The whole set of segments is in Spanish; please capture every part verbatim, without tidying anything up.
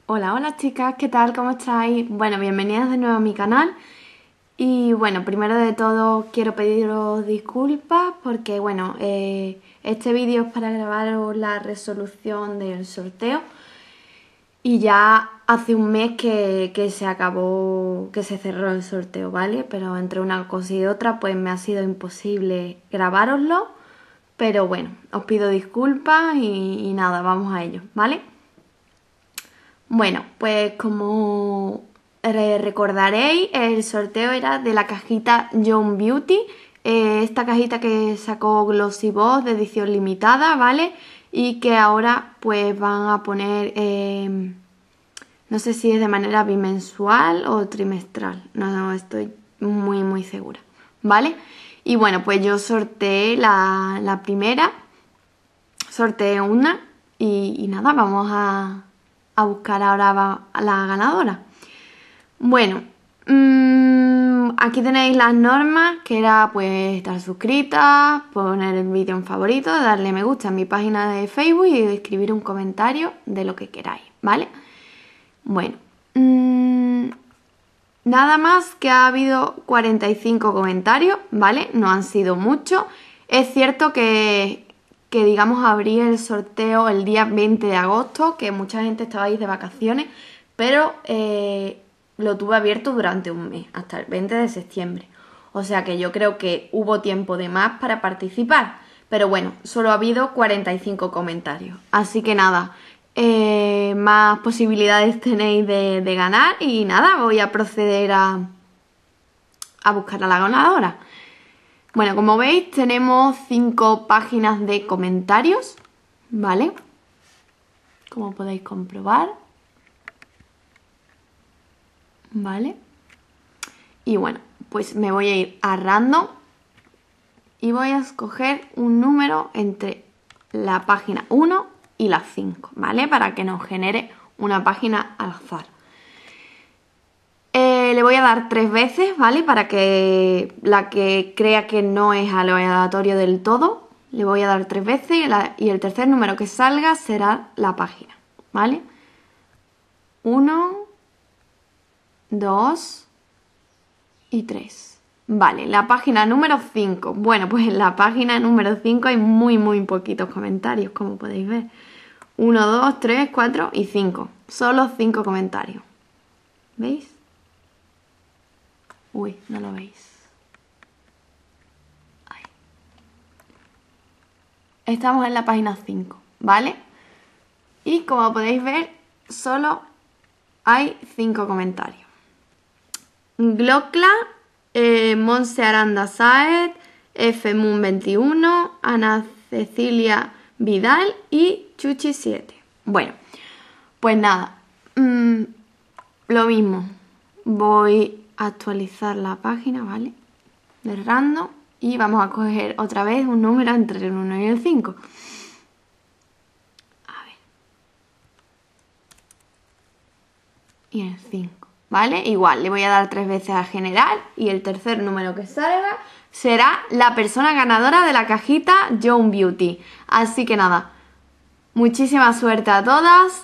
Hola, hola chicas, ¿qué tal? ¿Cómo estáis? Bueno, bienvenidas de nuevo a mi canal. Y bueno, primero de todo quiero pediros disculpas porque bueno, eh, este vídeo es para grabaros la resolución del sorteo. Y ya hace un mes que, que se acabó, que se cerró el sorteo, ¿vale? Pero entre una cosa y otra pues me ha sido imposible grabároslo. Pero bueno, os pido disculpas y, y nada, vamos a ello, ¿vale? Bueno, pues como re- recordaréis, el sorteo era de la cajita Young Beauty, eh, esta cajita que sacó Glossy Boss de edición limitada, ¿vale? Y que ahora pues van a poner, eh, no sé si es de manera bimensual o trimestral, no, no estoy muy muy segura, ¿vale? Y bueno, pues yo sorteé la, la primera, sorteé una y, y nada, vamos a, a buscar ahora a la ganadora. Bueno, mmm, aquí tenéis las normas, que era pues estar suscrita, poner el vídeo en favorito, darle me gusta en mi página de Facebook y escribir un comentario de lo que queráis, ¿vale? Bueno, mmm, nada más que ha habido cuarenta y cinco comentarios, ¿vale? No han sido muchos. Es cierto que, que digamos, abrí el sorteo el día veinte de agosto, que mucha gente estaba ahí de vacaciones, pero eh, lo tuve abierto durante un mes, hasta el veinte de septiembre. O sea que yo creo que hubo tiempo de más para participar. Pero bueno, solo ha habido cuarenta y cinco comentarios. Así que nada, eh, más posibilidades tenéis de, de ganar y nada, voy a proceder a, a buscar a la ganadora. Bueno, como veis tenemos cinco páginas de comentarios, ¿vale? Como podéis comprobar. ¿Vale? Y bueno, pues me voy a ir a random y voy a escoger un número entre la página uno y la cinco, ¿vale? Para que nos genere una página al azar. Eh, le voy a dar tres veces, ¿vale? Para que la que crea que no es aleatorio del todo, le voy a dar tres veces y, la, y el tercer número que salga será la página, ¿vale? Uno, dos y tres. Vale, la página número cinco. Bueno, pues en la página número cinco hay muy, muy poquitos comentarios, como podéis ver. uno, dos, tres, cuatro y cinco. Solo cinco comentarios. ¿Veis? Uy, no lo veis. Ahí. Estamos en la página cinco, ¿vale? Y como podéis ver, solo hay cinco comentarios. Glocla, eh, Monse Aranda Saez, F Moon veintiuno, Ana Cecilia Vidal y Chuchi siete. Bueno, pues nada, mmm, lo mismo. Voy a actualizar la página, ¿vale? De random y vamos a coger otra vez un número entre el uno y el cinco. A ver. Y el cinco, ¿vale? Igual, le voy a dar tres veces a general y el tercer número que salga será la persona ganadora de la cajita Young Beauty. Así que nada, muchísima suerte a todas.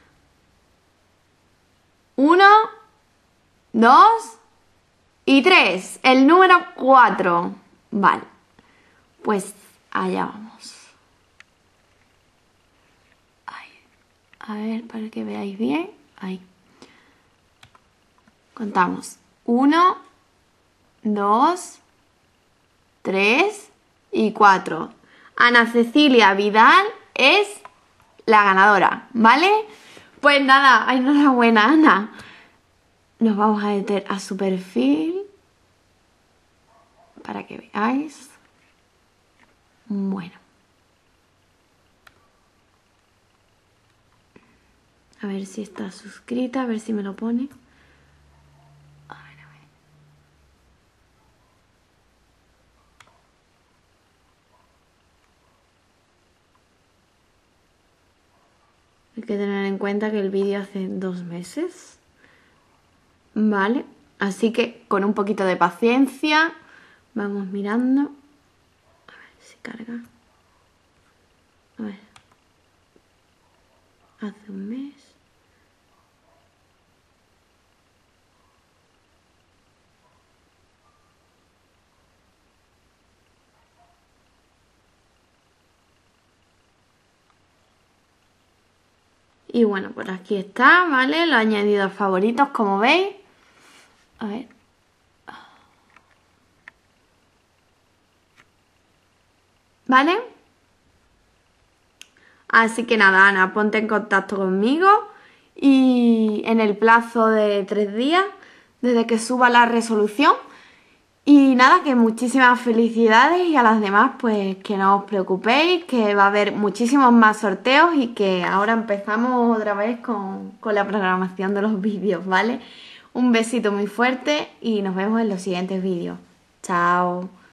Uno, dos y tres. El número cuatro. Vale, pues allá vamos. Ahí. A ver, para que veáis bien. Ahí. Contamos. Uno, dos, tres y cuatro. Ana Cecilia Vidal es la ganadora, ¿vale? Pues nada, enhorabuena, Ana. Nos vamos a meter a su perfil para que veáis. Bueno. A ver si está suscrita, a ver si me lo pone. A ver, a ver. Hay que tener en cuenta que el vídeo hace dos meses. Vale, así que con un poquito de paciencia vamos mirando. A ver si carga. A ver. Hace un mes. Y bueno, por aquí está, ¿vale? Lo he añadido a favoritos, como veis. A ver. ¿Vale? Así que nada, Ana, ponte en contacto conmigo y en el plazo de tres días, desde que suba la resolución. Y nada, que muchísimas felicidades y a las demás pues que no os preocupéis, que va a haber muchísimos más sorteos y que ahora empezamos otra vez con, con la programación de los vídeos, ¿vale? Un besito muy fuerte y nos vemos en los siguientes vídeos. Chao.